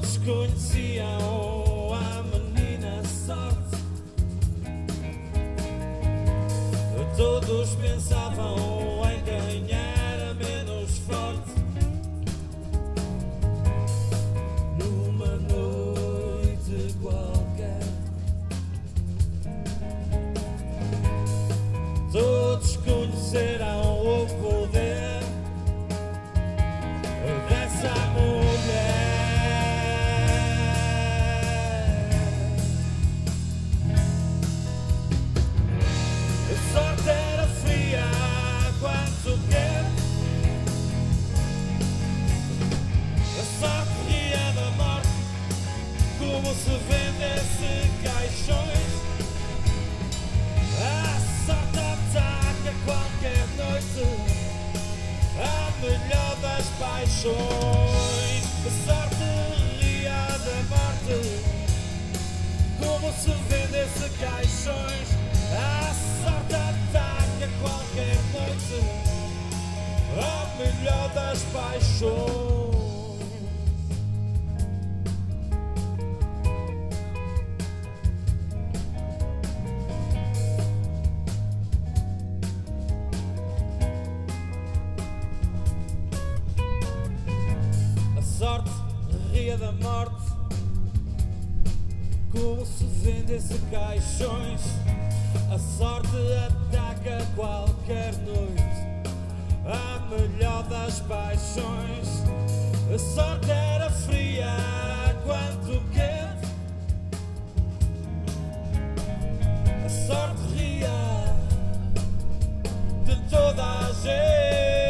Todos conheciam a menina sorte, todos pensavam em quem era menos forte. Numa noite qualquer, todos conheceram o poder dessa mulher. A sorte era fria quanto quente, a sorte ria da morte como se vendesse caixões. A sorte ataca qualquer noite, a melhor das paixões. A sorte ria da morte como se vendesse caixões. A sorte ataca qualquer noite, a melhor das paixões. A sorte ria da morte como se vendesse caixões. A sorte ataca qualquer noite, a melhor das paixões. A sorte era fria quanto quente, a sorte ria de toda a gente.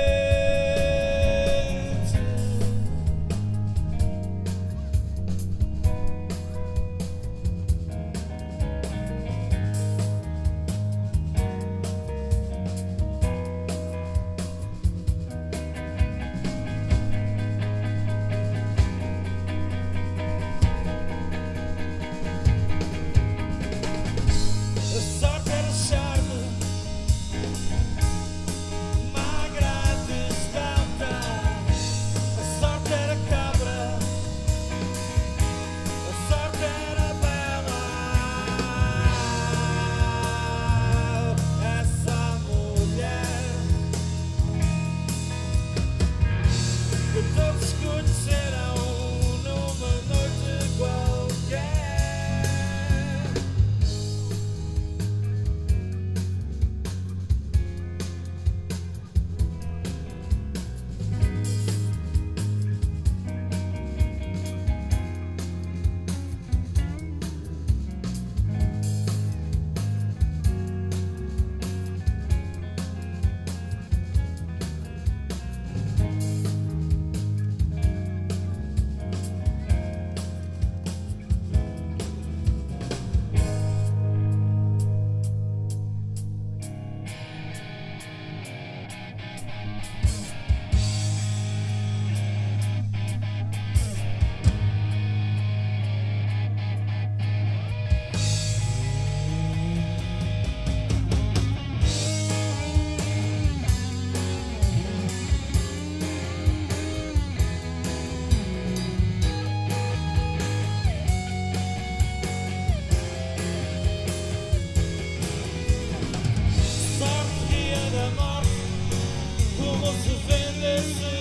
Todos conheceram numa noite qualquer. Como se vendesse